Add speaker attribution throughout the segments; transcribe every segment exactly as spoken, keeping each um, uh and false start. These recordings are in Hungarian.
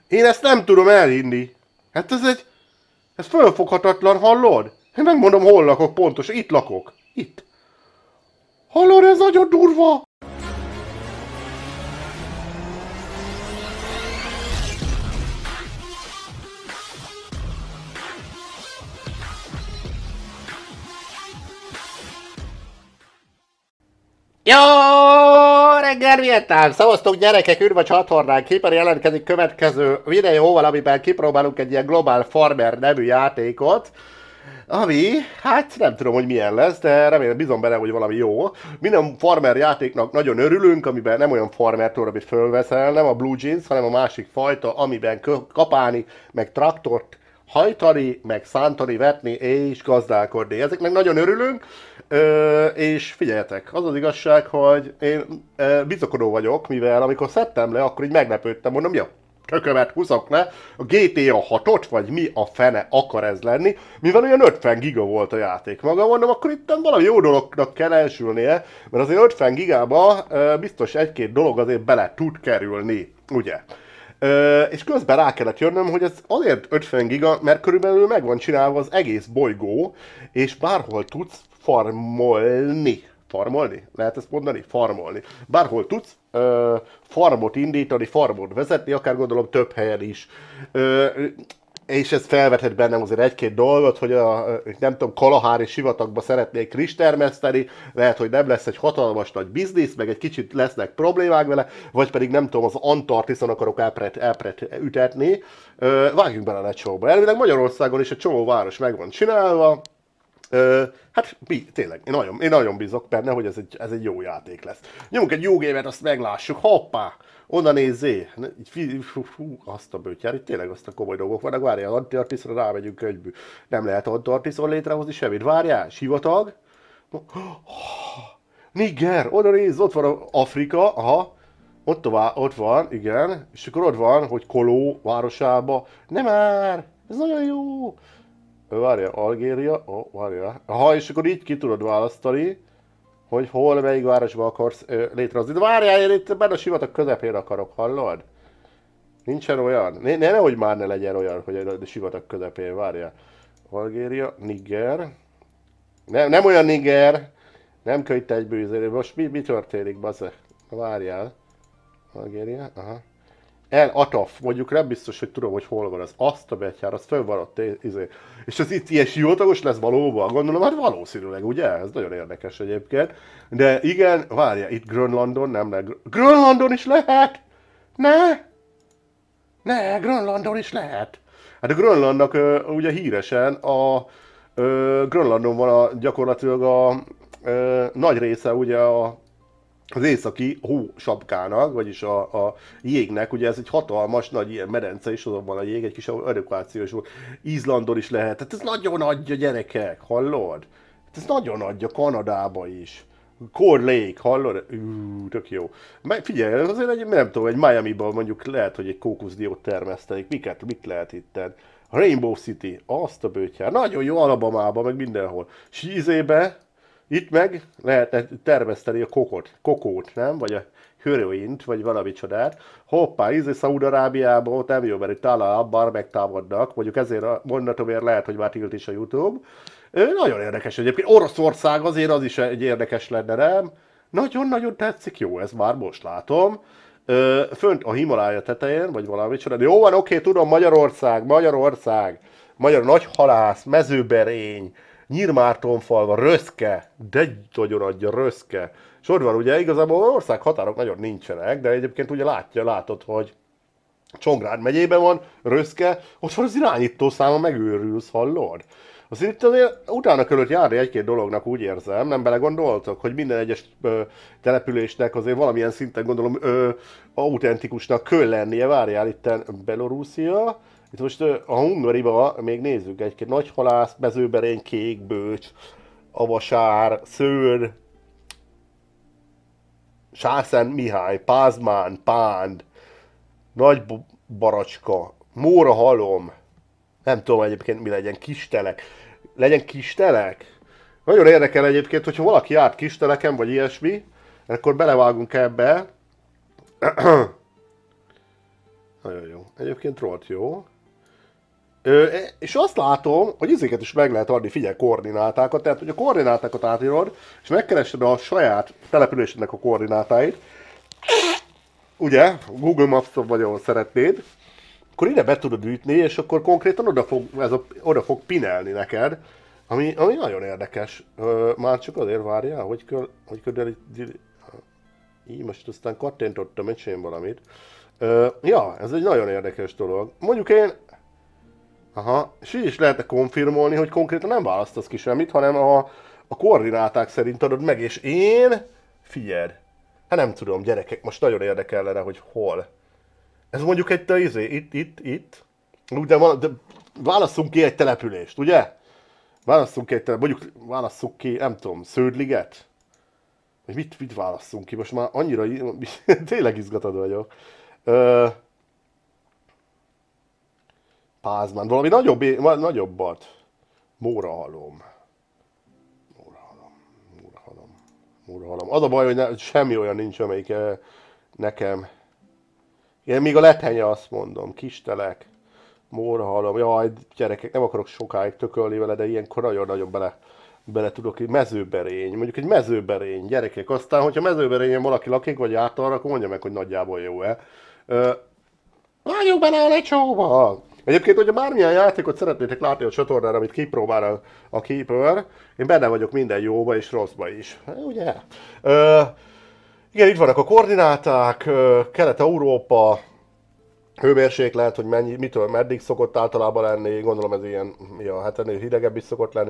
Speaker 1: Én ezt nem tudom elhinni. Hát ez egy... Ez fölfoghatatlan, hallod? Én megmondom, hol lakok pontosan. Itt lakok. Itt. Hallod, ez nagyon durva. Jó reggel, Vietnám! Szavaztok gyerekek, ürv a csatornán, képen jelentkezik következő videóval, amiben kipróbálunk egy ilyen Global Farmer nevű játékot, ami, hát nem tudom, hogy milyen lesz, de remélem, bízom benne, hogy valami jó. Minden farmer játéknak nagyon örülünk, amiben nem olyan farmertől, amit fölveszel, nem a Blue Jeans, hanem a másik fajta, amiben kapálni, meg traktort hajtani, meg szántani, vetni és gazdálkodni. Ezeknek nagyon örülünk, ö, és figyeljetek, az az igazság, hogy én ö, bizakodó vagyok, mivel amikor szedtem le, akkor így meglepődtem, mondom, jó, tökömet húzok le, a gé té á hatot, vagy mi a fene akar ez lenni, mivel olyan ötven giga volt a játék maga, mondom, akkor itt valami jó dolognak kell elsülnie, mert azért ötven gigába ö, biztos egy-két dolog azért bele tud kerülni, ugye? Ö, és közben rá kellett jönnöm, hogy ez azért ötven giga, mert körülbelül meg van csinálva az egész bolygó, és bárhol tudsz farmolni. Farmolni? Lehet ezt mondani? Farmolni. Bárhol tudsz ö, farmot indítani, farmot vezetni, akár gondolom több helyen is. Ö, és ez felvetett bennem azért egy-két dolgot, hogy a, nem tudom, Kalahári sivatagba szeretnék rizst termeszteni, lehet, hogy nem lesz egy hatalmas nagy biznisz, meg egy kicsit lesznek problémák vele, vagy pedig nem tudom, az Antarktiszon akarok elpret, elpret ütetni. Ö, vágjunk bele a lecsóba. Elvileg Magyarországon is egy csomó város meg van csinálva. Ö, hát mi, tényleg, én nagyon, én nagyon bízok benne, hogy ez egy, ez egy jó játék lesz. Nyomunk egy jó gémet, azt meglássuk, hoppá! Oda nézzé! Fú, azt a bőtyár, itt tényleg azt a komoly dolgok vannak, várjál, Antarktiszra rámegyünk könyvből. Nem lehet Antarktiszon létrehozni semmit, várjál, sivatag? Niger, oda nézz, ott van Afrika, aha. Ott, tovább, ott van, igen, és akkor ott van, hogy Koló városába. Nem már, ez nagyon jó! Várja, Algéria, ó, oh, várja. Aha, és akkor így ki tudod választani, hogy hol, melyik városba akarsz ö, létrehozni. De várjál, én itt benne a sivatag közepén akarok, hallod? Nincsen olyan? Ne, ne, nehogy már ne legyen olyan, hogy a sivatag közepén, várjál. Algéria, Niger. Nem, nem olyan Niger. Nem kell itt egyből. Most mi, mi történik, bazze? Várjál. Algéria, aha. El Ataf, mondjuk nem biztos, hogy tudom, hogy hol van az. Azt a betyár, az fönn van ott, izé. És az itt ilyen sivatagos lesz valóban? Gondolom, hát valószínűleg, ugye? Ez nagyon érdekes egyébként. De igen, várja, itt Grönlandon nem lehet. Grönlandon is lehet! Ne! Ne, Grönlandon is lehet! Hát a Grönlandnak ö, ugye híresen a ö, Grönlandon van a, gyakorlatilag a ö, nagy része ugye a az északi hósapkának, vagyis a, a jégnek, ugye ez egy hatalmas nagy ilyen medence, és azon van a jég, egy kis evakuációs volt. Izlandon is lehet, tehát ez nagyon nagy a gyerekek, hallod? Hát ez nagyon nagy a Kanadába is. Cold Lake, hallod? Ú, tök jó. Figyelj, azért egy, nem tudom, egy Miami-ban mondjuk lehet, hogy egy kókuszdiót termesztenik. Miket, mit lehet itten? Rainbow City, azt a bőtyár. Nagyon jó, Alabamában, meg mindenhol. Sízébe, itt meg lehetne termeszteni a kokot, kokót, nem? Vagy a heroint, vagy valami csodát. Hoppá, ízé Szaúd-Arábiában ott nem jó, mert itt államban megtámadnak. Mondjuk ezért a mondatomért lehet, hogy már tilt is a YouTube. Nagyon érdekes egyébként. Oroszország azért az is egy érdekes lenne, nem? Nagyon-nagyon tetszik, jó, ez már most látom. Fönt a Himalája tetején, vagy valami csodát. Jó van, oké, tudom, Magyarország, Magyarország. Magyar nagyhalász, mezőberény. Nyírmártonfalva, Röszke, de nagyon adja Röszke. És ott van ugye, igazából ország határok nagyon nincsenek, de egyébként ugye látja, látod, hogy Csongrád megyében van, Röszke, ott van az irányítószáma, megőrülsz, hallod? Azért itt azért utána kellett járni egy-két dolognak, úgy érzem, nem belegondoltok, hogy minden egyes ö, településnek azért valamilyen szinten gondolom ö, autentikusnak kell lennie, várjál itten Belorusszia. Itt most a Hungariba még nézzük egy-két nagyhalász, mezőberény, kékbőcs, avasár, szőr, Sárszent Mihály, Pázmán, Pánd, Nagy Baracska, Móra halom, nem tudom egyébként mi legyen, Kistelek. Legyen Kistelek? Nagyon érdekel egyébként, hogyha valaki járt Kisteleken, vagy ilyesmi, akkor belevágunk ebbe. Nagyon jó. Egyébként rohadt jó. Ö, és azt látom, hogy izéket is meg lehet adni, figyelj, koordinátákat, tehát hogy a koordinátákat átírod, és megkeresed a saját településednek a koordinátáit, ugye, Google Maps-on vagy ahol szeretnéd, akkor ide be tudod ütni, és akkor konkrétan oda fog, ez a, oda fog pinelni neked, ami, ami nagyon érdekes. Ö, már csak azért várjál, hogy kell, hogy kell, így most aztán kattintottam, egy valamit. Ö, ja, ez egy nagyon érdekes dolog. Mondjuk én, aha, és így is lehetne konfirmolni, hogy konkrétan nem választasz ki semmit, hanem a, a koordináták szerint adod meg, és én, figyeld, hát nem tudom, gyerekek, most nagyon érdekellene, hogy hol. Ez mondjuk egy te izé, itt, itt, itt. De, van, de válasszunk ki egy települést, ugye? Válasszunk ki egy települést, mondjuk válasszuk ki, nem tudom, Sződliget? Vagy mit, mit válasszunk ki? Most már annyira, tényleg izgatott vagyok. Ö, Pázmán, valami nagyobb, nagyobbat. Mórahalom. Mórahalom, Mórahalom, Mórahalom. Az a baj, hogy ne, semmi olyan nincs, amelyik eh, nekem... Igen, még a Lethenye, azt mondom, Kistelek, Mórahalom, jaj, gyerekek, nem akarok sokáig tökölni vele, de ilyenkor nagyon-nagyon bele, bele tudok, egy mezőberény, mondjuk egy mezőberény, gyerekek, aztán, hogyha mezőberényen valaki lakik, vagy át arra, akkor mondja meg, hogy nagyjából jó-e. Vágjuk bele a lecsóba! Egyébként, hogyha bármilyen játékot szeretnétek látni a csatornára, amit kipróbál a, a Keeper, én benne vagyok minden jóba és rosszba is. Ugye? Ö, igen, itt vannak a koordináták, Kelet-Európa, hőmérséklet, hogy mennyi, mitől, meddig szokott általában lenni, gondolom ez ilyen, ja, hát ennél hidegebb is szokott lenni.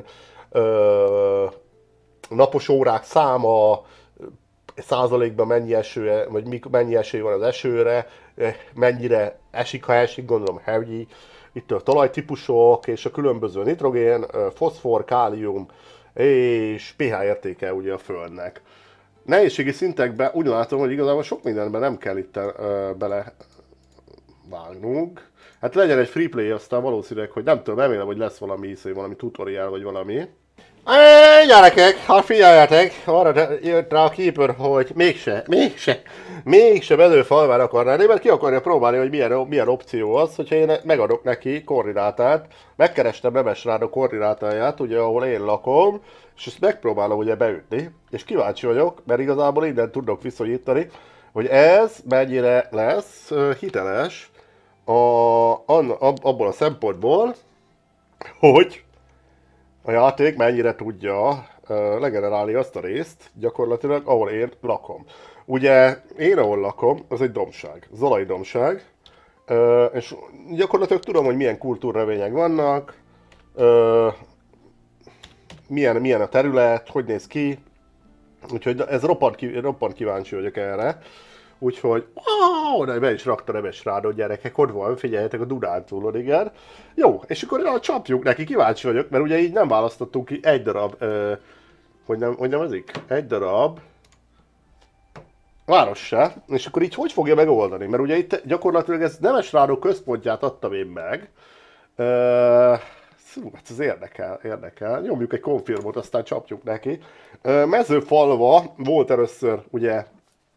Speaker 1: Ö, napos órák száma, százalékban mennyi eső, vagy mennyi esély van az esőre, mennyire esik, ha esik, gondolom heavy. Itt a talajtípusok és a különböző nitrogén, foszfor, kálium és pH értéke ugye a Földnek. Nehézségi szintekben úgy látom, hogy igazából sok mindenben nem kell itt uh, bele vágnunk. Hát legyen egy free play, aztán valószínűleg, hogy nem tudom, remélem, hogy lesz valami iszé, valami tutorial vagy valami. Éj, gyerekek, ha figyeljetek, arra jött rá a Keeper, hogy mégse, mégse, mégse mezőfalván akar lenni, mert ki akarja próbálni, hogy milyen, milyen opció az, hogyha én megadok neki koordinátát. Megkerestem Nemesráda koordinátáját, ugye ahol én lakom, és ezt megpróbálom ugye beütni, és kíváncsi vagyok, mert igazából innen tudok viszonyítani, hogy ez mennyire lesz hiteles a, abból a szempontból, hogy a játék mennyire tudja uh, legenerálni azt a részt, gyakorlatilag, ahol én lakom. Ugye én ahol lakom, az egy dombság, zalai dombság, uh, és gyakorlatilag tudom, hogy milyen kultúrnövények vannak, uh, milyen, milyen a terület, hogy néz ki, úgyhogy ez roppant, roppant kíváncsi vagyok erre. Úgyhogy, oda be is rakta Nemesrádot, gyerekek, ott van, figyeljetek a Dunántúlon, igen. Jó, és akkor ja, csapjuk neki, kíváncsi vagyok, mert ugye így nem választottunk ki egy darab, ö, hogy nem, hogy nem ezik? Egy darab város se, és akkor így hogy fogja megoldani? Mert ugye itt gyakorlatilag ez Nemesrádó központját adtam én meg. Ö, Szú, hát ez érdekel, érdekel. Nyomjuk egy konfirmot, aztán csapjuk neki. Ö, Mezőfalva volt először, ugye,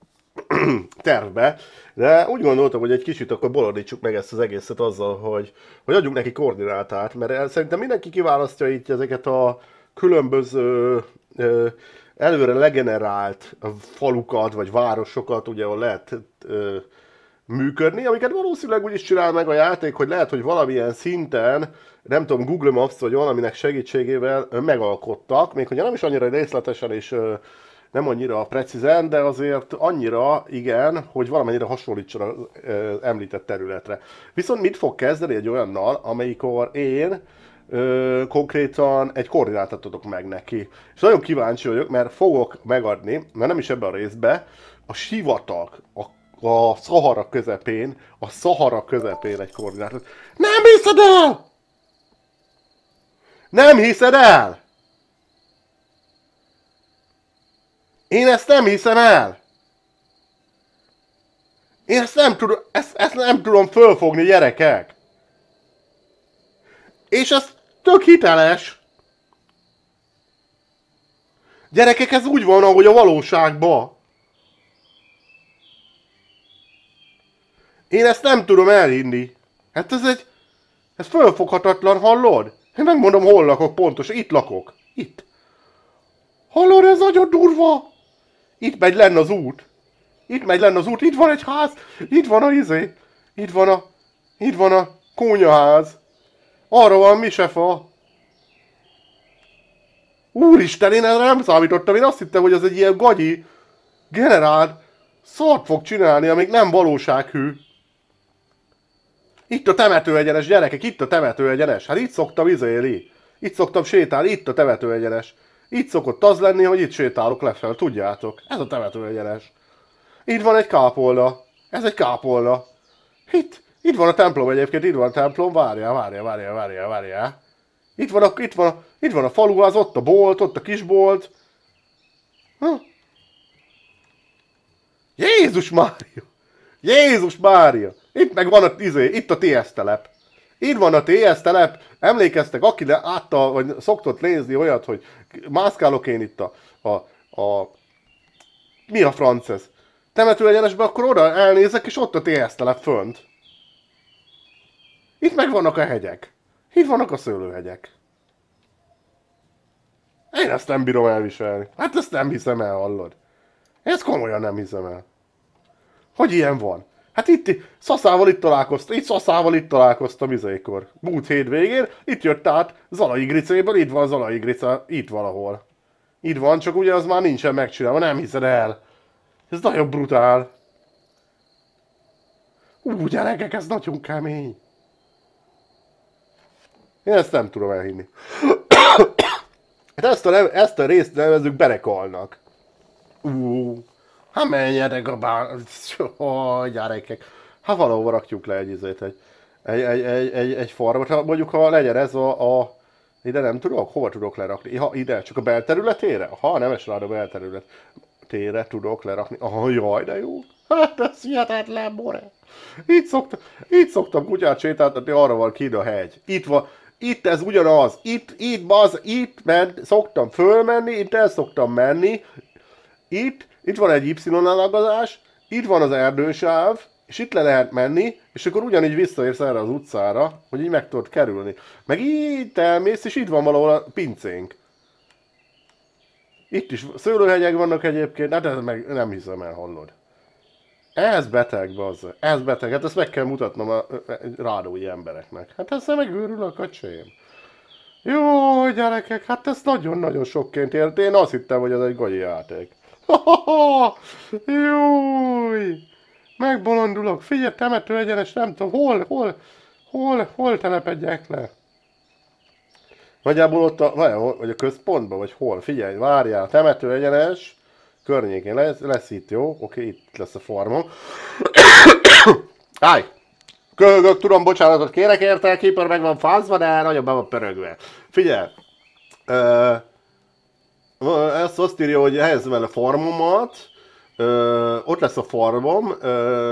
Speaker 1: tervbe, de úgy gondoltam, hogy egy kicsit akkor bolondítsuk meg ezt az egészet azzal, hogy, hogy adjunk neki koordinátát, mert szerintem mindenki kiválasztja itt ezeket a különböző ö, előre legenerált falukat, vagy városokat, ugye, ahol lehet ö, működni, amiket valószínűleg úgy is csinál meg a játék, hogy lehet, hogy valamilyen szinten, nem tudom, Google Maps vagy valaminek segítségével megalkottak, még hogyha nem is annyira részletesen és ö, nem annyira precízen, de azért annyira igen, hogy valamennyire hasonlítson az említett területre. Viszont mit fog kezdeni egy olyannal, amelyikor én ö, konkrétan egy koordinátát adok meg neki. És nagyon kíváncsi vagyok, mert fogok megadni, mert nem is ebben a részben, a sivatag, a, a Szahara közepén, a Szahara közepén egy koordinátát. Nem hiszed el! Nem hiszed el! Én ezt nem hiszem el! Én ezt nem tudom, ezt, ezt nem tudom fölfogni, gyerekek! És ez tök hiteles! Gyerekek, ez úgy van, ahogy a valóságban. Én ezt nem tudom elhinni. Hát ez egy... Ez fölfoghatatlan, hallod? Én megmondom, hol lakok pontosan. Itt lakok. Itt. Hallod, ez nagyon durva. Itt megy lenne az út. Itt megy lenne az út. Itt van egy ház. Itt van a izé. Itt van a... Itt van a kónyaház. Arra van misefa. Úristen, én erre nem számítottam. Én azt hittem, hogy ez egy ilyen gagyi generált szart fog csinálni, amíg nem valósághű. Itt a temetőegyenes, gyerekek, itt a temetőegyenes. Hát itt szoktam izélni. Itt szoktam sétálni, itt a temetőegyenes. Itt szokott az lenni, hogy itt sétálok lefelé, tudjátok. Ez a temetőegyenes. Itt van egy kápolna. Ez egy kápolna. Itt, itt van a templom egyébként, itt van a templom. Várjál, várjál, várjál, várjál, várjál. Itt van a, itt van a, itt van a faluház, ott a bolt, ott a kisbolt. Ha? Jézus Mária! Jézus Mária! Itt meg van a izé, itt a té es telep. Itt van a té es telep. Emlékeztek, aki átta, vagy szoktott nézni olyat, hogy mászkálok én itt a, a, a mi a franc ez? Temetőegyenesbe, akkor oda elnézek, és ott a té es telep fönt. Itt meg vannak a hegyek. Itt vannak a szőlőhegyek. Én ezt nem bírom elviselni. Hát ezt nem hiszem el, hallod. Ezt komolyan nem hiszem el. Hogy ilyen van? Hát itt, Szaszával itt találkoztam, itt Szaszával itt találkoztam izékor. Múlt hétvégén, itt jött át Zalai Gricéből, itt van Zalai Grica, itt valahol. Itt van, csak ugye az már nincsen megcsinálva, nem hiszed el. Ez nagyon brutál. Ú, gyerekek, ez nagyon kemény. Én ezt nem tudom elhinni. Hát ezt a, ezt a részt nevezzük berekalnak. Ú, hát menjetek a bán... Ó, gyerekek. Hát valahova rakjuk le egy izét, egy, egy, egy, egy, egy, egy farmot. Ha mondjuk, ha legyen ez a, a... Ide nem tudok? Hova tudok lerakni? Ha, ide, csak a belterületére? Ha, nem es rád a belterületére tudok lerakni. Aha, jaj, de jó. Hát ez hihetetlen, more. Itt szoktam, itt szoktam kutyát sétáltatni, arra van kín a hegy. Itt van, itt ez ugyanaz. Itt, itt, baz, itt ment, szoktam fölmenni, itt el szoktam menni. Itt, itt van egy Y-alagazás, itt van az erdősáv, és itt le lehet menni, és akkor ugyanígy visszaérsz erre az utcára, hogy így meg tudod kerülni. Meg itt elmész, és itt van valahol a pincénk. Itt is szőlőhegyek vannak egyébként, hát ez meg nem hiszem el, hallod. Ez beteg, bazza. Ez beteg, hát ezt meg kell mutatnom a rádói embereknek. Hát ezzel megőrülök a csém. Jó, gyerekek, hát ez nagyon-nagyon sokként ért. Én azt hittem, hogy ez egy gagyi játék. Júj! Megbolondulok. Figyelj, temető egyenes, nem tudom, hol, hol, hol, hol telepedjek le? Nagyjából ott a, vagy a központban, vagy hol? Figyelj, várjál, temető egyenes környékén lesz, lesz itt, jó? Oké, itt lesz a farmom. Állj! Köhögök, tudom, bocsánatot kérek érte, Keeper meg van fázva, de nagyon be van pörögve. Figyelj! Uh, ezt azt írja, hogy helyezzem el a farmomat. Uh, ott lesz a farmom. Uh,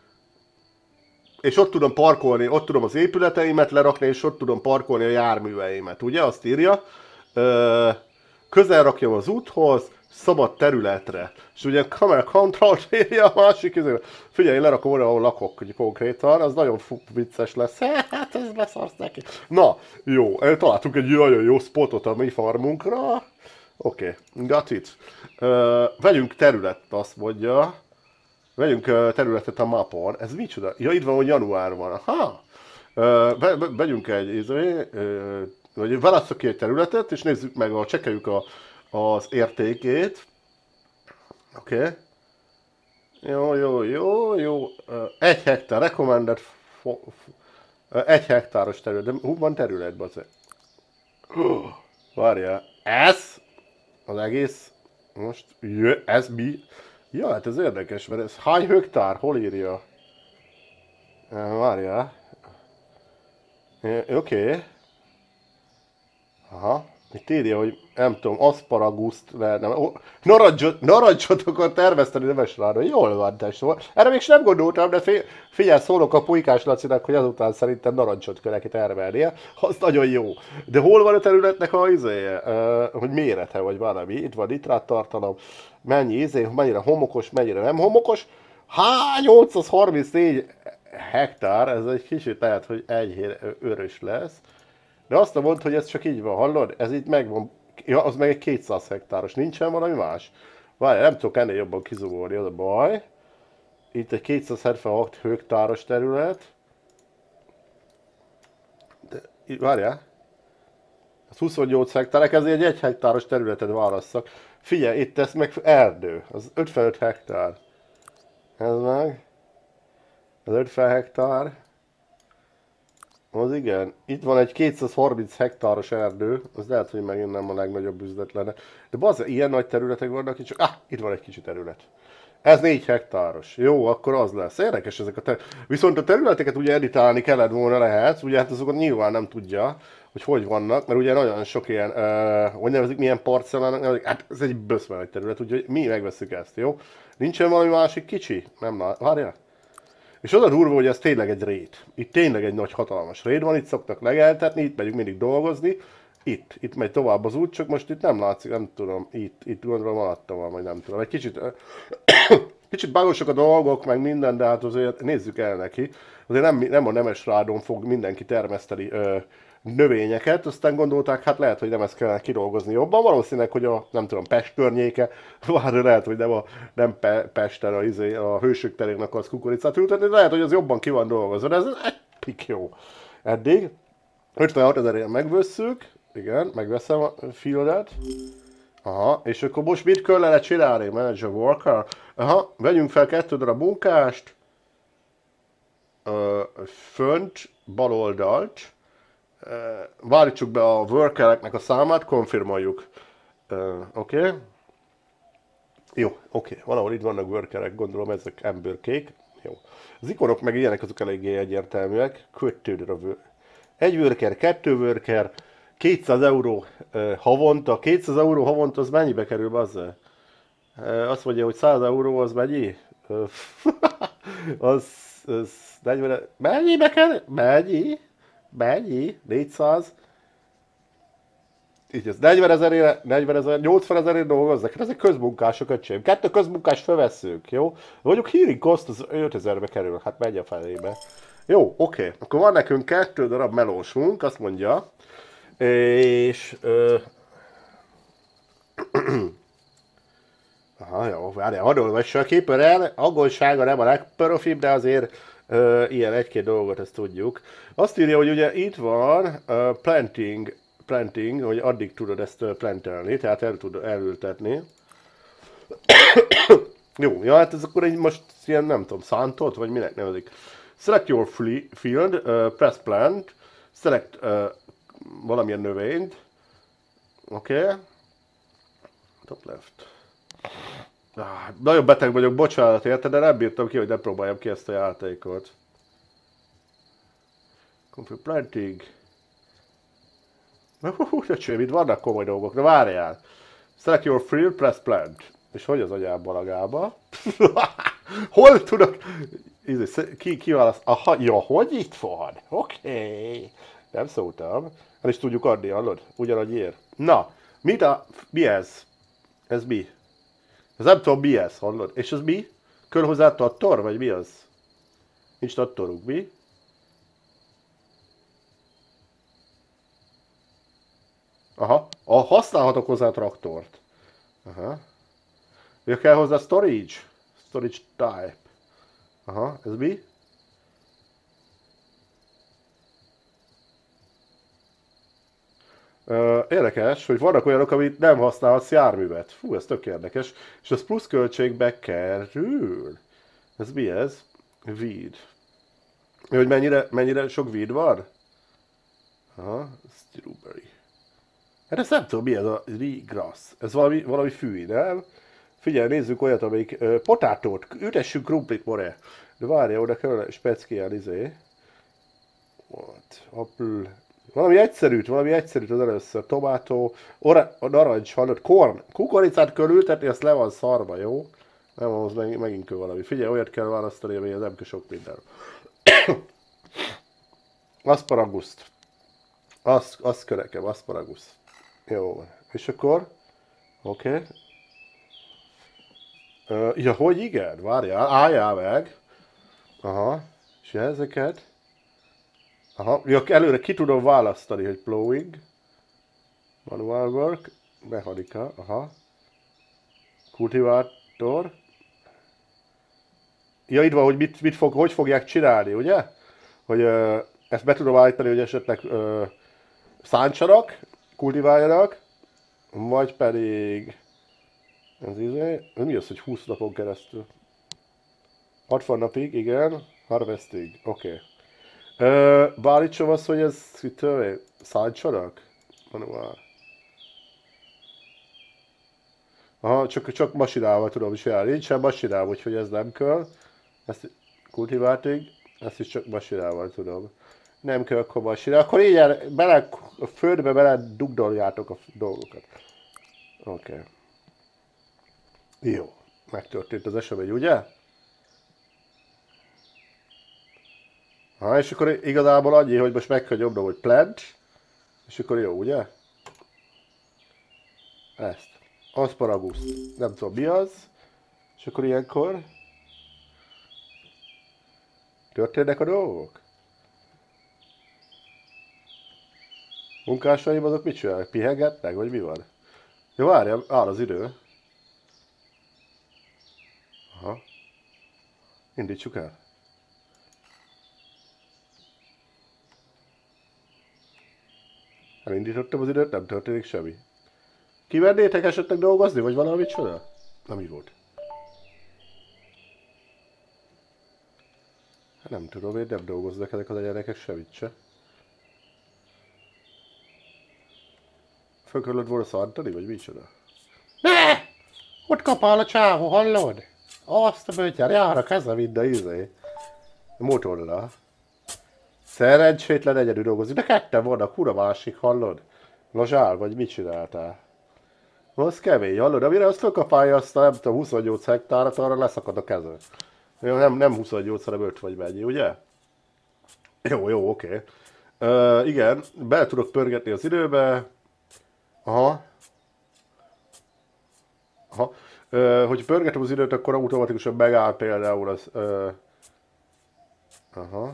Speaker 1: és ott tudom parkolni, ott tudom az épületeimet lerakni, és ott tudom parkolni a járműveimet. Ugye? Azt írja. Uh, közel rakjam az úthoz, szabad területre. És ugye a camera control írja a másik izébe. Figyelj, lerakom oda, ahol lakok konkrétan, az nagyon vicces lesz. Hát ez beszarsz neki. Na, jó, találtunk egy nagyon jó spotot a mi farmunkra. Oké, okay, got it. Uh, vegyünk területet, azt mondja. Vegyünk uh, területet a mapon. Ez micsoda? Ja, itt van, hogy január van. Aha. Uh, ve, ve, vegyünk egy, izé, uh, vagy válasszak ki egy területet, és nézzük meg, a, csekkeljük a, az értékét. Oké. Okay. Jó, jó, jó, jó. Uh, egy hektár, recommended, fo, uh, egy hektáros terület. De hú, van területben az. Uh, várjál. Ez? Az egész? Most, jö, ez mi? Ja, hát ez érdekes, mert ez hány hektár? Hol írja? Uh, várjál. Uh, Oké. Okay. Aha. Itt írja, hogy nem tudom, aszparaguszt lehetne. Oh, narancsot, narancsotokat termeszteni nemes rára. Jól van, tesó. Erre még sem gondoltam, de figyelj, szólok a Pulykás Lacinak, hogy azután szerintem narancsot kell neki termelnie. Az nagyon jó. De hol van a területnek a izéje? Uh, hogy mérete, vagy valami. Itt van nitráttartalom. Mennyi izé, mennyire homokos, mennyire nem homokos. Há, nyolcszázharmincnégy hektár, ez egy kicsit lehet, hogy enyhén örös lesz. De azt mondod, hogy ez csak így van, hallod? Ez így megvan. Ja, az meg egy kétszáz hektáros. Nincsen valami más? Várj, nem tudok ennél jobban kizúgolni, az a baj. Itt egy kétszázhetvenhat hektáros terület. De, várjál. Ez huszonnyolc hektár, ezért egy egy hektáros területet válasszak. Figyelj, itt ez meg erdő. Az ötvenöt hektár. Ez meg. Az ötven hektár. Az igen. Itt van egy kétszázharminc hektáros erdő. Az lehet, hogy megint nem a legnagyobb üzlet lenne. De bazd, ilyen nagy területek vannak, itt csak... Ah, itt van egy kicsi terület. Ez négy hektáros. Jó, akkor az lesz. Érdekes ezek a területek. Viszont a területeket ugye editálni kellett volna lehet. Ugye hát azokat nyilván nem tudja, hogy hogy vannak, mert ugye nagyon sok ilyen, uh, hogy nevezik, milyen parcellának, nevezik, hát ez egy böszme nagy terület, úgyhogy mi megveszük ezt, jó? Nincsen valami másik kicsi? Nem, várjál? És az a durva, hogy ez tényleg egy rét. Itt tényleg egy nagy hatalmas rét van, itt szoktak legeltetni, itt megyünk mindig dolgozni. Itt, itt megy tovább az út, csak most itt nem látszik, nem tudom, itt, itt gondolom alatta van, vagy nem tudom. Egy kicsit, kicsit bagosak a dolgok, meg minden, de hát azért nézzük el neki. Azért nem, nem a Nemesrádon fog mindenki termeszteni ö, növényeket, aztán gondolták, hát lehet, hogy nem ezt kellene kidolgozni jobban, valószínűleg, hogy a, nem tudom, Pest környéke, vár, lehet, hogy nem, a, nem Pe, Pesten a, izé, a hősök terén akarsz kukoricát ültetni, de lehet, hogy az jobban ki van dolgozva, de ez egy pik jó. Eddig ötvenhat ezerért megvesszük, igen, megveszem a fieldet. Aha, és akkor most mit kellene csinálni, manager worker? Aha, vegyünk fel kettő darab munkást, ö, fönt, bal oldalt, várjuk be a workereknek a számát, konfirmáljuk. Uh, oké. Okay. Jó, oké. Okay. Valahol itt vannak workerek, gondolom ezek emberkék. Jó. Az ikonok meg ilyenek, azok eléggé egyértelműek. Kettő darab. Egy worker, kettő worker, kétszáz euró uh, havonta. kétszáz euró havonta, az mennyibe kerül, bazza? Uh, azt mondja, hogy száz euró, az mennyi? Uh, az, az negyven... Mennyibe kerül? Mennyi? Mennyi? négyszáz? Így ez negyven ezerére, negyven ezer, nyolcvan ezerért dolgoznak. Hát ezek közmunkások, öcsém. Kettő közmunkás felvesszük, jó? Mondjuk hearing cost az ötezerbe kerül, hát megy a felébe. Jó, oké. Okay. Akkor van nekünk kettő darab melósunk, azt mondja. És... Ö... Aha, jó, várjál, hadd olvassa a képerrel. Angolsága nem a legprofibb, de azért ö, ilyen egy-két dolgot, ezt tudjuk. Azt írja, hogy ugye itt van uh, planting, planting, hogy addig tudod ezt uh, plantelni, tehát el tudod elültetni. Jó, ja, hát ez akkor egy most ilyen, nem tudom, szántot, vagy minek nevezik. Select your field, uh, press plant, select uh, valamilyen növényt. Oké. Okay. Top left. Ah, nagyon beteg vagyok, bocsánat érte, de nem bírtam ki, hogy ne próbáljam ki ezt a játékot. Config planting. Hú, öcsém, itt vannak komoly dolgok, de várjál. Select your field, press plant. És hogy az agyában a gába? Hol tudok? Ki, ki választ? Aha, ja, hogy itt van? Oké. Okay. Nem szóltam. El is tudjuk adni, hallod? Ugyanannyi ér. Na, mit a... mi ez? Ez mi? Ez nem tudom mi ez, hallod? És ez mi? Kell hozzá traktor, vagy mi az? Nincs traktorunk, mi? Aha, ah, használhatok hozzá traktort. Aha. Ugye kell hozzá storage? Storage type. Aha, ez mi? Uh, érdekes, hogy vannak olyanok, amit nem használhatsz járművet. Fú, ez tök érdekes. És az plusz költségbe kerül. Ez mi ez? Weed. Hogy mennyire, mennyire sok weed van? Aha, strawberry. Hát ezt nem tudom, mi ez a ryegrass. Ez valami, valami fű, nem? Figyelj, nézzük olyat, amelyik uh, potátót, ütessünk krumplit, more. De várja, oda kell speckélni, izé. What? Apple. Valami egyszerűt, valami egyszerűt az először. Tomátó, narancs, hallott, korn. Kukoricát kell ültetni, azt le van szarva, jó? Nem, ahhoz meg, megint kell valami. Figyelj, olyat kell választani, ami az nem kell sok minden. Aszparaguszt. Azt, azt kell nekem, aszparagusz. Jó, és akkor? Oké. Okay. Uh, ja, hogy igen? Várjál, álljál meg. Aha. És ezeket... Aha, ja, előre ki tudom választani, hogy plowing, manual work, mechanika, aha, kultivátor. Ja, itt van, hogy mit, mit fog, hogy fogják csinálni, ugye? Hogy ö, ezt be tudom állítani, hogy esetleg ö, szántsanak, kultiváljanak, vagy pedig... Ez izé, mi az, hogy húsz napon keresztül? hatvan napig, igen, harvesting, oké. Okay. Beállítsam azt, hogy ez itt szántsanak? Manuál. Aha, csak, csak masinával tudom csinálni. Nincsen masinával, úgyhogy ez nem kell. Ezt cultivating, ezt is csak masinával tudom. Nem kell akkor masinával. Akkor így bele, a földbe bele dugdoljátok a dolgokat. Oké. Okay. Jó. Megtörtént az esemény, ugye? Ha, és akkor igazából annyi, hogy most meg kell nyomnom, hogy plant, és akkor jó, ugye? Ezt. Asparagus. Nem tudom mi az. És akkor ilyenkor... Történnek a dolgok? Munkásaim azok mit csinálnak? Pihengetnek, vagy mi van? Jó, várjál, áll az idő. Aha. Indítsuk el. Elindítottam az időt, nem történik semmi. Kivennétek esetleg dolgozni, vagy valami csoda? Nem így volt. Hát nem tudom, én nem dolgoznak ezek az egyerekek semmit se. Föl kellett volna szantani, vagy micsoda? Ne! Ott kapál a csávó, hallod? Azt a bőtyár, jár a keze mind a izé. A motorra. Szerencsétlen egyedül dolgozik, de ketten vannak, ura másik, hallod? Lazsál, vagy mit csináltál? Az kemény, hallod? Amire azt fölkapálja azt a nem tudom, huszonnyolc hektárat, arra leszakad a keze. Nem, nem huszonnyolc, hanem öt vagy mennyi, ugye? Jó, jó, oké. Okay. Uh, igen, be tudok pörgetni az időbe. Aha. Aha. Uh, hogy pörgetem az időt, akkor automatikusan megáll például az... Uh... Aha.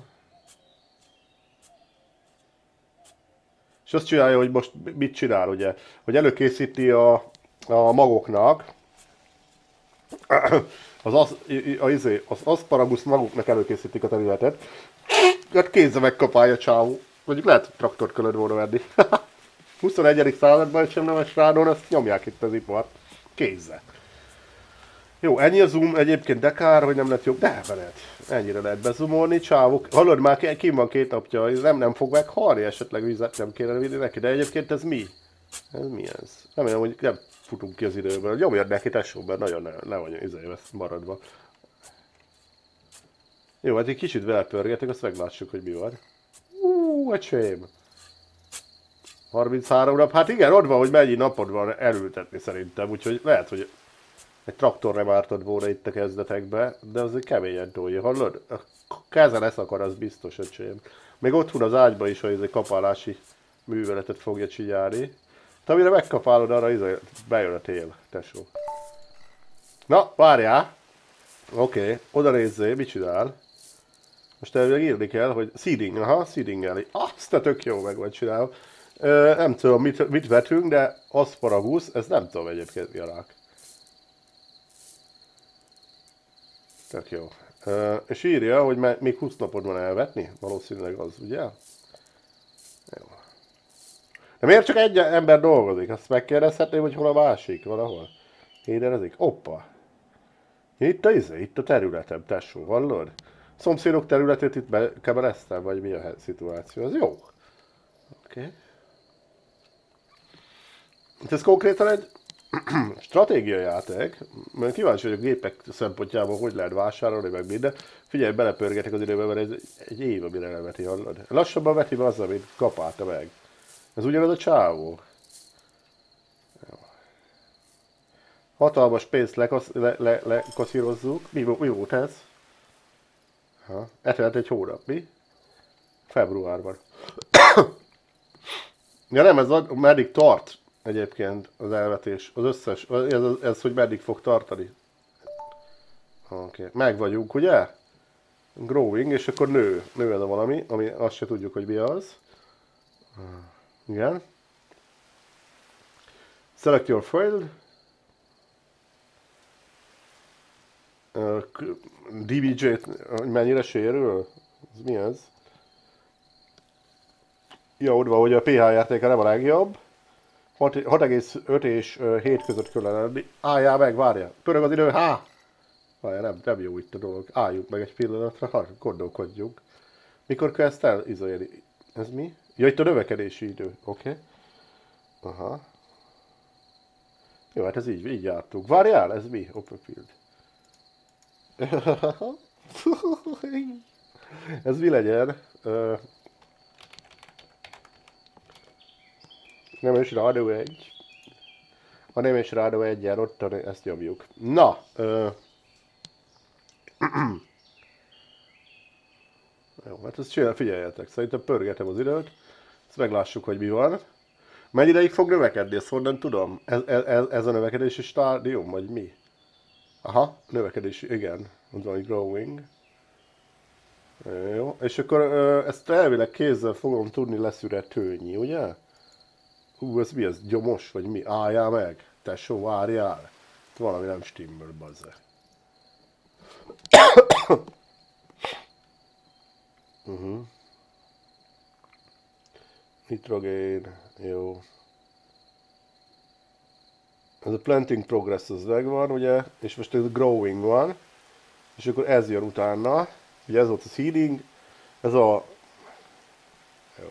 Speaker 1: És azt csinálja, hogy most mit csinál, ugye? Hogy előkészíti a, a magoknak, az, az, az, az aszparagus maguknak előkészítik a területet. Hát kézzel megkapálja csávó. Mondjuk lehet, hogy traktort kellett volna venni. huszonegyedik században sem nemes rádon, azt nyomják itt az ipart. Kézzel. Jó, ennyi a zoom, egyébként de kár, hogy nem lett jobb, de lehet. Ennyire lehet bezumolni, csávok. Hallod, már kim van két napja, nem, nem fog meghalni, esetleg vizet nem kéne vinni neki, de egyébként ez mi? Ez mi ez? Remélem, hogy nem futunk ki az időből. Nyomjad neki tesó, mert nagyon ne, ne vagy izé, ezt maradva. Jó, hát egy kicsit belpörgetek, azt meglássuk, hogy mi van. Úúúú, öcsém! harminchárom nap, hát igen, ott van, hogy mennyi napod van elültetni szerintem, úgyhogy lehet, hogy egy traktorra vártad volna itt a kezdetekbe, de azért keményen tolja, hallod? A keze leszakad, az biztos, öcsém. Még ott van az ágyba is, hogy egy kapálási műveletet fogja csinálni. Te amire megkapálod, arra izé, bejön a tél, tesó. Na, várjál! Oké, okay. Oda nézzé, mit csinál? Most elvileg írni kell, hogy seeding, aha, seedingelni. Azt a tök jó meg van csinálva. Ö, nem tudom, mit, mit vetünk, de asparagus, ez nem tudom egyébként mi a rák. Tök jó. Uh, és írja, hogy még húsz napod van elvetni? Valószínűleg az, ugye? Jó. De miért csak egy ember dolgozik? Azt megkérdezhetném, hogy hol a másik? Valahol? Éderezik? Oppa! Itt a izé, itt a területem, tesó, hallod? Szomszédok területét itt bekebeleztem, vagy mi a szituáció? Az jó. Oké. Okay. Ez konkrétan egy stratégiai játék, mert kíváncsi vagyok gépek szempontjából, hogy lehet vásárolni, meg minden. Figyelj, belepörgetek az időben, mert ez egy év, amire elveti, hallod? Lassabban veti be azzal, mint kapálta meg. Ez ugyanaz a csávó. Hatalmas pénzt lekaszírozzuk. Le, le, mi, mi volt ez? Ha, etelt egy hónap, mi? Februárban. Ja nem, ez a, meddig tart egyébként az elvetés, az összes, ez, ez hogy meddig fog tartani. Oké, okay. Meg vagyunk, ugye? Growing, és akkor nő. Nő ez a valami, ami azt se tudjuk, hogy mi az. Igen. Select your field. dé bé jé-t mennyire sérül? Ez mi ez? Ja, ott van, hogy a pé há értéke nem a legjobb. hat egész öt és hét között kell lenni. Álljál meg, várjál. Pörög az idő, há! Várjál, nem, nem jó itt a dolog. Álljunk meg egy pillanatra, ha gondolkodjunk. Mikor kell ezt el izolni? Ez mi? Ja, itt a növekedési idő. Oké. Okay. Aha. Jó, hát ez így, így jártunk. Várjál, ez mi? Open field. Ez mi legyen? Uh, nem is rádó egy. Ha nem is rádó egyen, ott ezt nyomjuk. Na! Uh, jó, hát ezt csinál, figyeljetek, szerintem pörgetem az időt. Ezt meglássuk, hogy mi van. Mennyi ideig fog növekedni, ezt honnan tudom? Ez, ez, ez a növekedési stádium, vagy mi? Aha, növekedési, igen. Ott van, hogy growing. Jó, és akkor ezt elvileg kézzel fogom tudni leszüretölni, ugye? Hú, ez mi ez? Gyomos, vagy mi? Álljál meg! Tesó, várjál! Valami nem stimmel, bazze. uh-huh. Nitrogén, jó. Ez a planting progress az megvan, ugye? És most ez a growing van. És akkor ez jön utána. Ugye ez volt a seeding. Ez a... Jó.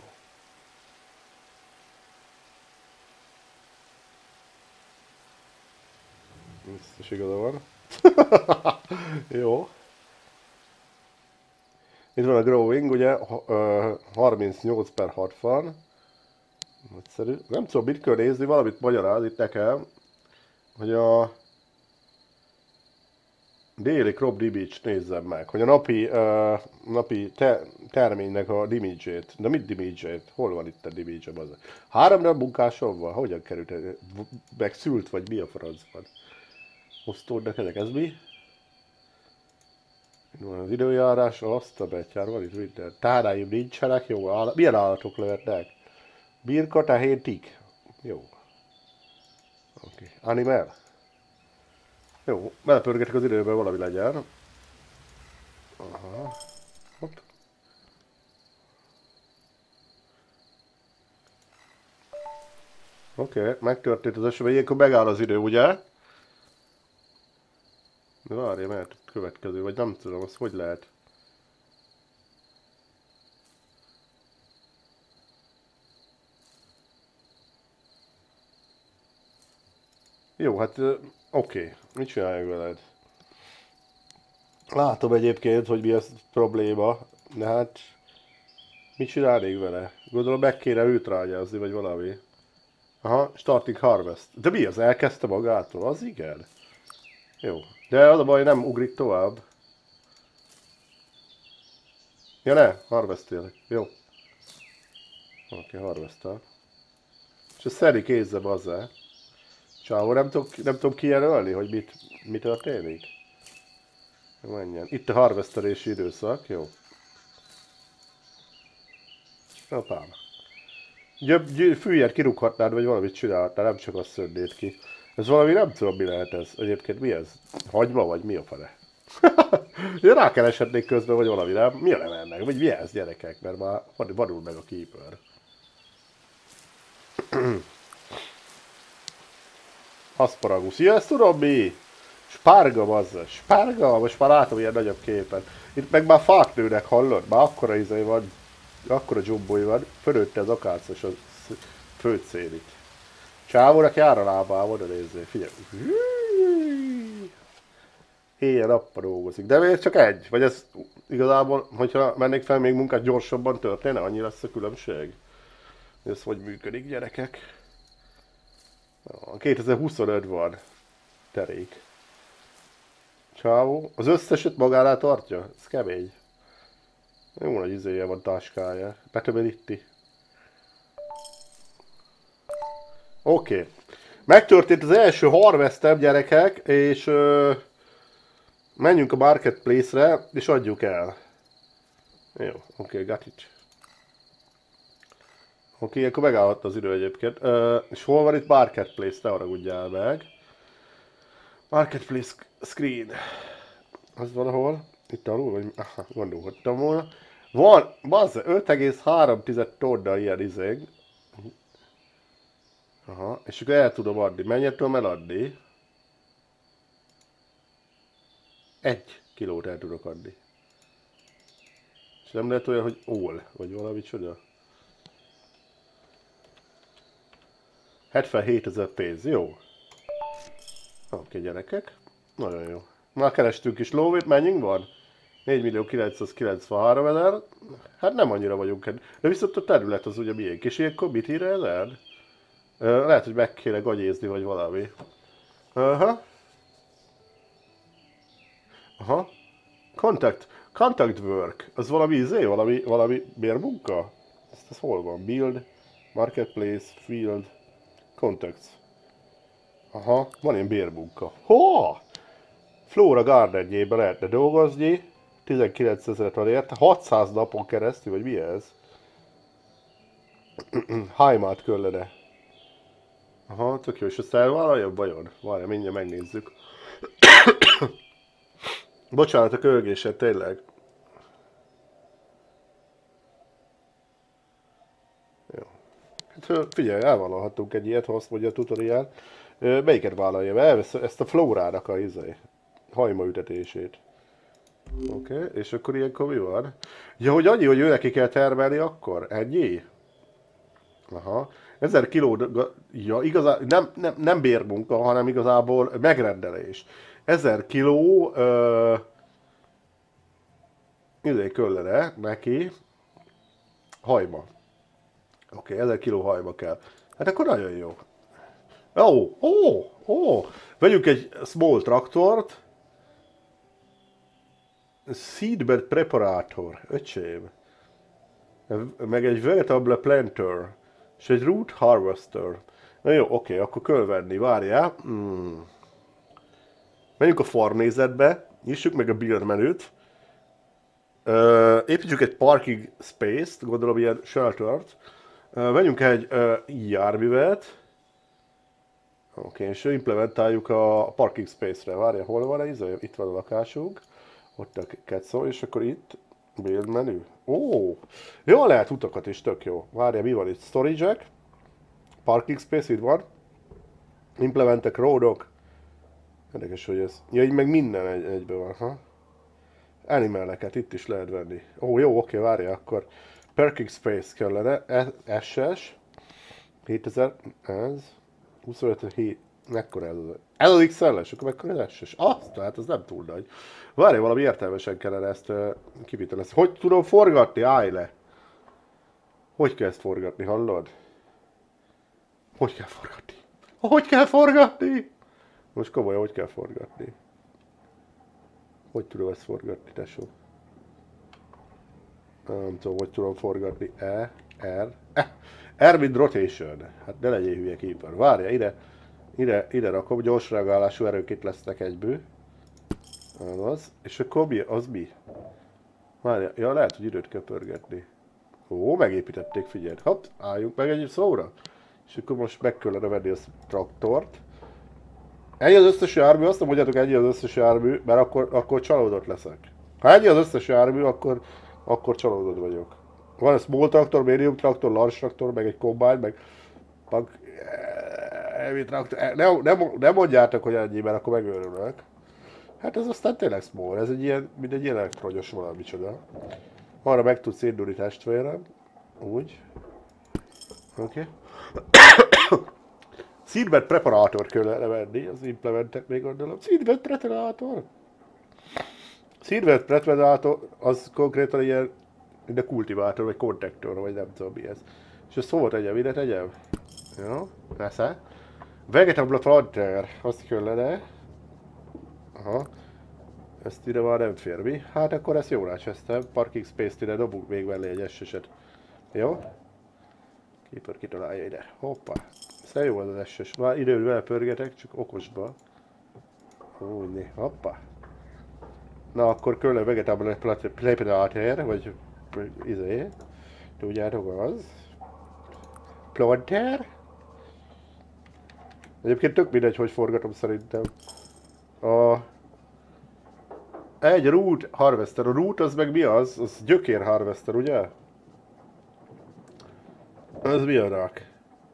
Speaker 1: Biztos igaza van. Jó. Itt van a growing, ugye? harmincnyolc per hatvan. Nagyszerű. Nem tudom, mit kell nézni, valamit magyaráz itt nekem. Hogy a déli crop damage-t nézzem meg, hogy a napi, uh, napi te terménynek a damage-ét, de mit damage-ét? Hol van itt a damage-e az? Három nap munkásom van? Hogyan került? Megszült vagy mi a franc van? Osztódnak ezek, ez mi? Van az időjárás, azt a betyár, van itt minden. Táráim nincsenek, jó, állat, milyen állatok lehetnek? Birka, tehén, tik. Jó. Oké, okay. Animal. Jó, belepörgetek az időben, valami legyen. Aha. Hopp. Oké, okay, megtörtént az esemény, ilyenkor megáll az idő, ugye? De várja, mert a következő, vagy nem tudom, az hogy lehet? Jó, hát oké, okay. Mit csináljuk veled? Látom egyébként, hogy mi a probléma, de hát mit csinálnék vele? Gondolom meg kéne őt rágyázni, vagy valami. Aha, starting harvest. De mi az? Elkezdte magától? Az igen. Jó, de az a baj, nem ugrik tovább. Ja ne, harvestél. Jó. Oké, okay, harvestel. És a szeri kézzel azzal. Csávó, nem tudom, nem tudom kijelölni, hogy mit, mi történik? Menjen. Itt a harvestelési időszak, jó. Apám. Fűjjel kirúghatnád, vagy valamit csinálhatnál, nem csak azt szednéd ki. Ez valami, nem tudom mi lehet ez. Egyébként mi ez? Hagyma, vagy mi a fele? Én rákereshetnék közben, vagy valami, nem? Mi a neve ennek? Vagy mi ez, gyerekek? Mert már vadul meg a keeper. Asparagus. Ja, ezt tudom mi? Spárga, bazza. Spárga, most már látom ilyen nagyobb képen. Itt meg már fák nőnek, hallod? Már akkora izé van, akkora dzsumbói van. Fölötte az akácos a főcélit. Csávónak jár a lábával, oda nézzél, figyelj. Éjjel-nappal dolgozik. De miért csak egy? Vagy ez igazából, hogyha mennék fel még munkát gyorsabban történne, annyi lesz a különbség? Ez hogy működik, gyerekek? kétezer-huszonöt van. Terék. Csávó. Az összeset magánál tartja? Ez kemény. Jó nagy izéje van, táskája. Betömöríti. Oké. Okay. Megtörtént az első harvestem, gyerekek, és ö, menjünk a marketplace-re, és adjuk el. Jó, oké, okay, got it. Oké, okay, akkor megállott az idő egyébként. Uh, és hol van itt Marketplace? Ne haragudjál meg. Marketplace screen. Az valahol? Itt alul? Vagy... Aha, gondolkodtam volna. Van, bazd, öt egész három tonna ilyen izénk. Aha, és akkor el tudom adni. Mennyit tudom eladni? Egy kilót el tudok adni. És nem lehet olyan, hogy all, vagy valami csoda. hetvenhétezer pénz, jó. Oké, okay, gyerekek. Nagyon jó. Már kerestünk is lóvét, mennyünk van? négymillió kilencszázkilencvenhárom ezer. Hát nem annyira vagyunk. De viszont a terület az ugye miénk. És ilyenkor mit ír ezer? Lehet, hogy meg kéne gagyézni, vagy valami. Aha. Aha. Contact. Contact work. Az valami izé? Valami, valami bérmunka? Ez, ez hol van? Build. Marketplace. Field. Contacts. Aha. Van ilyen bérmunka. Ho! Flora Gardenjében lehetne dolgozni. tizenkilencezret van érte. hatszáz napon keresztül, vagy mi ez? Heimat kellene. Aha, tök jó, és azt elvállalja vajon? Várja, mindjárt megnézzük. Bocsánat a kölgéset, tényleg. Jó. Hát figyelj, elvállalhatunk egy ilyet, ha azt mondja a tutoriál. Melyiket vállalja? Elvesz ezt a Flórának a izé, hajmaütetését. Oké, okay, és akkor ilyenkor mi van? Ja, hogy annyi, hogy ő neki kell termelni akkor? Ennyi? Aha. ezer kiló, ja, igazán, nem, nem, nem bérmunka, hanem igazából megrendelés. ezer kiló, uh, idő kellene neki hajma. Oké, okay, ezer kiló hajma kell. Hát akkor nagyon jó. Ó, ó, ó. Vegyünk egy small traktort. Seedbed preparator, öcsém. Meg egy vegetable planter. És egy root harvester. Na jó, oké, okay, akkor kell venni, várjál. Hmm. Menjünk a farmnézetbe, nyissuk meg a build menüt. Uh, építsük egy parking space-t, gondolom ilyen sheltert. Uh, vegyünk egy uh, járművet. Oké, okay, és implementáljuk a parking space-re. Várjál, hol van ez? Itt van a lakásunk. Ott a ketszó, és akkor itt build menü. Ó, jól lehet utakat is, tök jó. Várjál, mi van itt? Storage-ek. Parking space, itt van. Implementek, roadok. Érdekes, hogy ez... Ja, így meg minden egy, egyben van, ha? Animaleket itt is lehet venni. Ó, jó, oké, várjál, akkor... Parking space kellene, es es. hétezer, ez... huszonöt, hét... Mekkora ez az? Ez az iksz el-es, akkor mekkora az es es? Azt, tehát az nem túl nagy. Várjál, valami értelmesen kellene ezt uh, kivitelni. Hogy tudom forgatni? Állj le! Hogy kell ezt forgatni, hallod? Hogy kell forgatni? Hogy kell forgatni? Most komolyan, hogy kell forgatni? Hogy tudom ezt forgatni, tesó? Nem tudom, hogy tudom forgatni. E, R, E. R mint rotation. Hát ne legyél hülye keeper. Várja, ide, ide, ide rakom. Gyors reagálású erők itt lesznek egyből. Az. És akkor mi? Az mi? Várja, ja, lehet, hogy időt kell pörgetni. Ó, megépítették, figyeld. Hopp, álljunk meg egy szóra. És akkor most meg kellene venni a traktort. Ennyi az összes jármű, azt nem mondjátok, ennyi az összes jármű, mert akkor, akkor csalódott leszek. Ha ennyi az összes jármű, akkor, akkor csalódott vagyok. Van egy small traktor, medium traktor, large traktor, meg egy combine, meg... meg heavy traktor. Ne, ne, ne mondjátok, hogy ennyi, mert akkor megőrülök. Hát ez aztán tényleg small, ez egy ilyen, mint egy elektronyos valami csoda. Arra meg tudsz indulni, testvérem. Úgy. Oké. Okay. Seedbed preparator kellene venni, az implementek még gondolom. Seedbed preparator? Seedbed preparator az konkrétan ilyen, mint a kultivátor, vagy kontaktor, vagy nem tudom mi ez. És ezt hova tegyem, ide tegyem? Jó, persze. Vegetable planter, azt kellene. Aha. Ezt ide már nem fér, mi? Hát akkor ezt jól rácsesztem. Parking space-t ide dobunk még mellé egy es es-et. Jó? Keeper kitalálja ide. Hoppá. Ez jó az az es es. Már időről vele pörgetek, csak okosba. Úgy, hoppá. Na akkor körülbelül vegetable preparator, vagy izé. Tudjátok az. Planter. Egyébként tök mindegy, hogy forgatom szerintem. A... Egy root harvester. A root az meg mi az? Az gyökér harvester, ugye? Az mi a rák?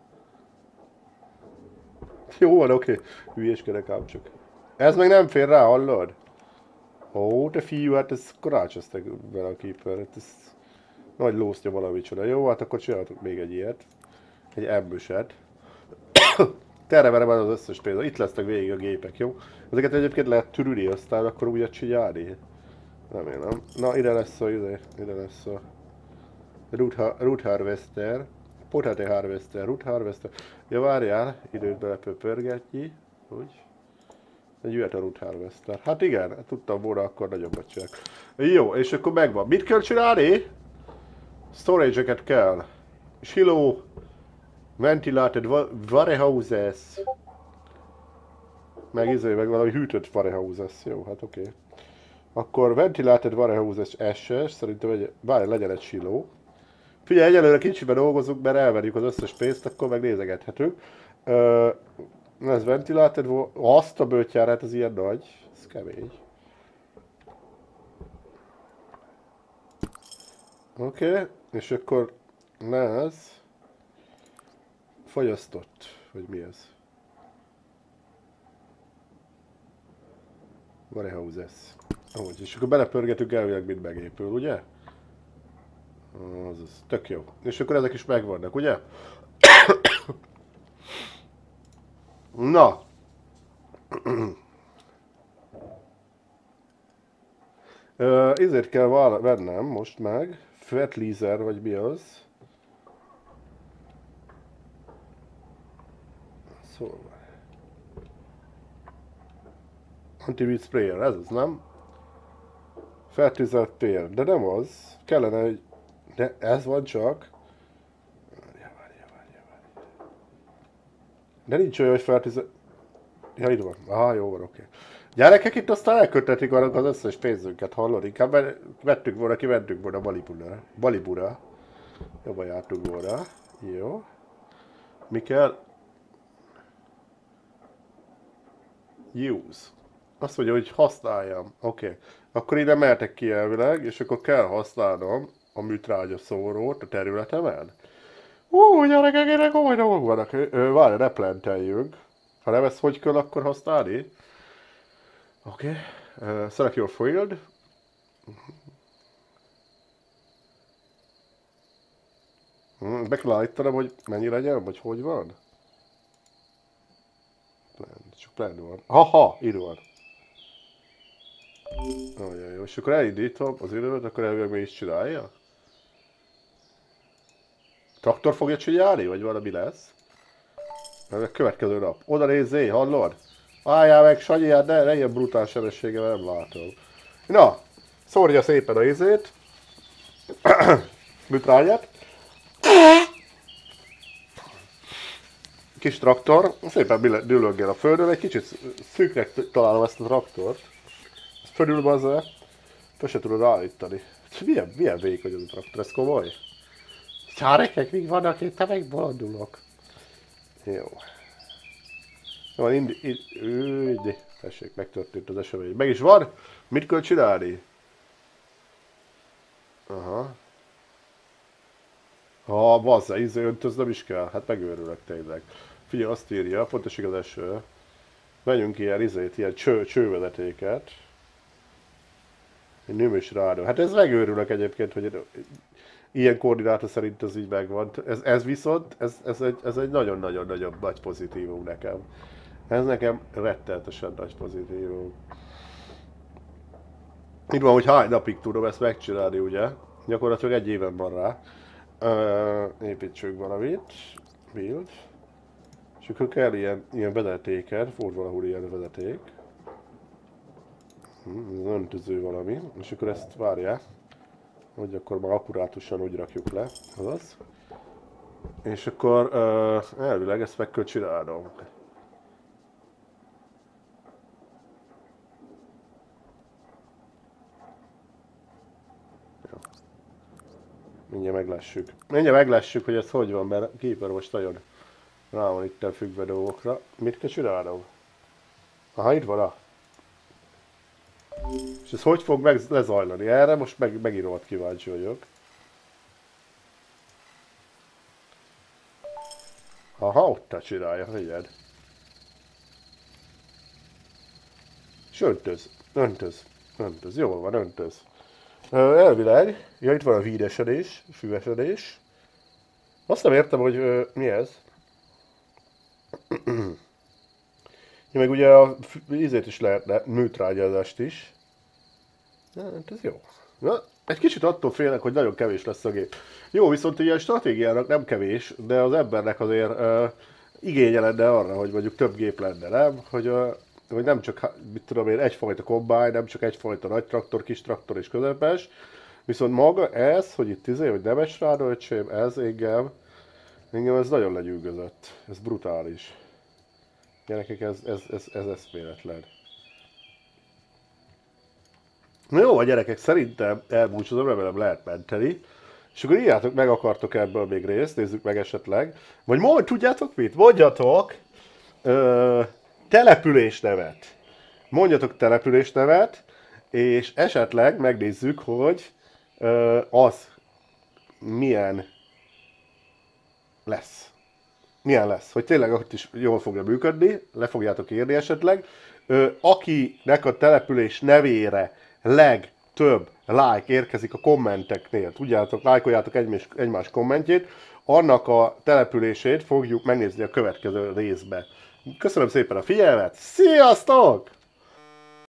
Speaker 1: Jó van, oké. Okay. Hülyéskedek ám csak. Ez meg nem fér rá, hallod? Ó, te fiú, hát ez karácsoztak vele a keeper. Hát ez nagy lósztja valamicsoda. Jó, hát akkor csinálhatok még egy ilyet. Egy embüset. Terre verem az összes pénzt. Itt lesznek végig a gépek, jó? Ezeket egyébként lehet türülni, aztán akkor úgy csinálni. Remélem. Na, ide lesz a, ide, ide lesz a root, ha, root harvester. Potato harvester, root harvester. Ja, várjál, időt belepöpörgetni. Úgy. Egy jöhet a root harvester. Hát igen, tudtam volna akkor nagyobbat csinálni. Jó, és akkor megvan. Mit kell csinálni? Storage-eket kell. Silo. Ventilated warehouses. Meg izé, meg valami hűtött warehouses. Jó, hát oké. Okay. Akkor ventilated warehouses es es, szerintem egy, várj, legyen egy siló. Figyelj, egyelőre kicsiben dolgozunk, mert elverjük az összes pénzt, akkor meg nézegethetünk. Uh, ez ventilated, azt a bőtjárát, az ilyen nagy. Ez kemény. Oké, okay. És akkor ez fagyasztott, vagy mi ez? Warehouses. Ahogy, és akkor belepörgetünk, elvileg mind megépül, ugye? Azaz, tök jó. És akkor ezek is megvannak, ugye? Na! uh, ezért kell vennem most meg. Fertilizer, vagy mi az? Szóval... Anti-weed sprayer, ez az, nem? Fertilizer tér, de nem az. Kellene egy... De ez van csak. Várja, várja, várja, várja. De nincs olyan, hogy fertilizer... Ja, itt van. Aha, jó van, oké. Okay. Gyerekek, itt aztán elkötetik annak az összes pénzünket, hallod? Inkább vettük volna, kivettük volna Balibura. Balibura. Jobban jártunk volna. Jó. Mi kell? Use. Azt mondja, hogy használjam. Oké. Okay. Akkor ide mehetek ki elvileg, és akkor kell használnom a műtrágya szórót a területemen. Ú, gyerekek, erre komoly dolgok vannak. Várj, replanteljünk. Ha nem ezt hogy kell akkor használni? Oké. Okay. Uh, select your field. Hmm, be kell állítanom, hogy mennyi legyen, vagy hogy van? Plan, csak plan van. Haha, itt van. Olyan jó, és akkor elindítom az időt, akkor elvileg mi is csinálja? Traktor fogja csinálni, vagy valami lesz? Mert a következő nap. Oda nézzé, hallod? Álljál meg, Sanyi, hát ne, ne ilyen brutál sebességgel, nem látom. Na, szórja szépen a izét. Műtrágyát. Kis traktor, szépen dülöggél a földön, egy kicsit szűknek találom ezt a traktort. Ezt fölül bazza, te se tudod állítani. Milyen, milyen vékony az a traktor, ez komoly? Csárekek, mik vannak itt, te megbolondulok. Jó. Jó, indi, indi, tessék, megtörtént az esemény. Meg is van? Mit kell csinálni? Aha. Ha, bazza, ízé öntöz nem is kell. Hát megőrülök tényleg. Figyelj, azt írja, pontosan az eső. Menjünk ilyen izét, ilyen cső, csővezetéket. Egy nőmös rádó. Hát ez megőrülök egyébként, hogy ilyen koordináta szerint ez így megvan. Ez, ez viszont, ez, ez egy, ez egy nagyon-nagyon-nagyon nagy pozitívum nekem. Ez nekem rettenetesen nagy pozitívum. Itt van, hogy hány napig tudom ezt megcsinálni, ugye? Gyakorlatilag egy éven van rá. Uh, építsünk valamit. Build. És akkor kell ilyen, ilyen vezetéket. Volt valahol ilyen vezeték. Hmm, ez öntöző valami. És akkor ezt várják. Hogy akkor már akkurátusan úgy rakjuk le. Azaz. És akkor uh, elvileg ezt meg kell csinálnom. Mindjárt meglessük. Mindjárt meglessük, hogy ez hogy van, mert Keeper most nagyon rá van itt a függve dolgokra. Mit kell csinálnom? Aha, itt van a. És ez hogy fog meg lezajlani? Erre most meg, megint kíváncsi vagyok. Aha, ott a csinálja, figyeld. És öntöz, öntöz, öntöz, jól van, öntöz. Elvileg, ja, itt van a vídesedés, füvesedés. Azt nem értem, hogy ö, mi ez. Ja, meg ugye a ízét is lehetne, műtrágyázást is. Hát ez jó. Na, egy kicsit attól félek, hogy nagyon kevés lesz a gép. Jó, viszont ilyen stratégiának nem kevés, de az embernek azért uh, igénye lenne arra, hogy mondjuk több gép lenne, nem? Hogy, uh, hogy nem csak, mit tudom én, egyfajta kombány, nem csak egyfajta nagy traktor, kis traktor és közepes. Viszont maga ez, hogy itt izé, hogy nem esd rád, öcsém, ez engem, engem ez nagyon legyűgözött. Ez brutális. Gyerekek, ez, ez, ez, ez eszméletlen. Na jó, a gyerekek, szerintem elbúcsúzom, remélem lehet menteni. És akkor írjátok meg, akartok ebből még részt, nézzük meg esetleg. Vagy mond, tudjátok mit? Mondjatok ö, településnevet. Mondjatok településnevet, és esetleg megnézzük, hogy ö, az milyen lesz. Milyen lesz, hogy tényleg ott is jól fogja működni, le fogjátok írni esetleg. Ö, akinek a település nevére legtöbb like érkezik a kommenteknél, tudjátok, lájkoljátok egymás, egymás kommentjét, annak a települését fogjuk megnézni a következő részbe. Köszönöm szépen a figyelmet, sziasztok!